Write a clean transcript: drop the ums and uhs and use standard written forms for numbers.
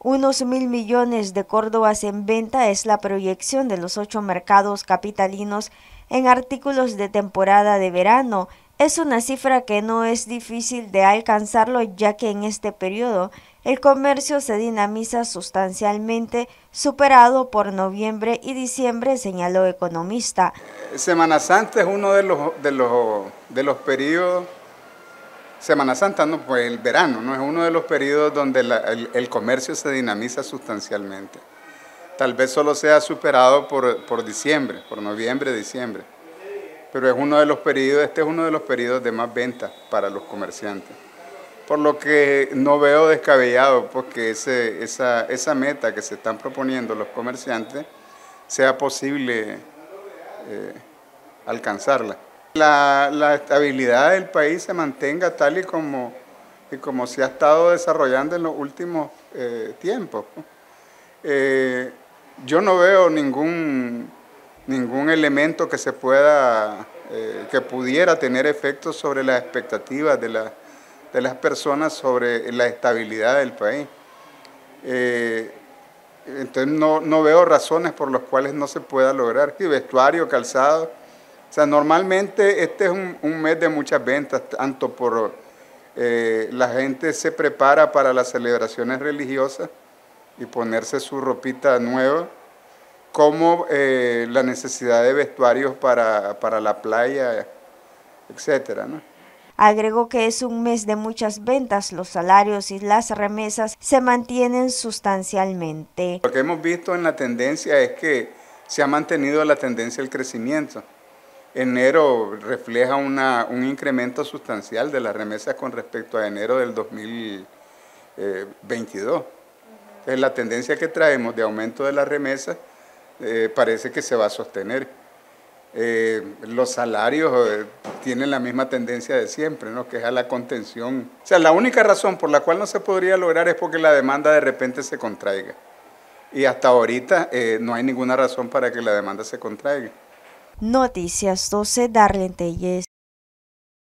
Unos 1.000 millones de córdobas en venta es la proyección de los 8 mercados capitalinos en artículos de temporada de verano. Es una cifra que no es difícil de alcanzarlo, ya que en este periodo el comercio se dinamiza sustancialmente, superado por noviembre y diciembre, señaló economista. Semana Santa es uno de los periodos. Semana Santa no, pues el verano, ¿no? Es uno de los periodos donde el comercio se dinamiza sustancialmente. Tal vez solo sea superado por diciembre, por noviembre, diciembre. Pero es uno de los periodos, este es uno de los periodos de más ventas para los comerciantes. Por lo que no veo descabellado porque esa meta que se están proponiendo los comerciantes sea posible alcanzarla. La estabilidad del país se mantenga tal y como se ha estado desarrollando en los últimos tiempos. Yo no veo ningún elemento que se pueda, que pudiera tener efectos sobre las expectativas de las personas sobre la estabilidad del país. Entonces no veo razones por las cuales no se pueda lograr. Y vestuario, calzado. O sea, normalmente este es un mes de muchas ventas, tanto por la gente se prepara para las celebraciones religiosas y ponerse su ropita nueva, como la necesidad de vestuarios para la playa, etcétera, ¿no? Agregó que es un mes de muchas ventas, los salarios y las remesas se mantienen sustancialmente. Lo que hemos visto en la tendencia es que se ha mantenido la tendencia al crecimiento. Enero refleja un incremento sustancial de las remesas con respecto a enero del 2022. Entonces, la tendencia que traemos de aumento de las remesas parece que se va a sostener. Los salarios tienen la misma tendencia de siempre, ¿no? Que es a la contención. O sea, la única razón por la cual no se podría lograr es porque la demanda de repente se contraiga. Y hasta ahorita no hay ninguna razón para que la demanda se contraiga. Noticias 12, Darlene Telles.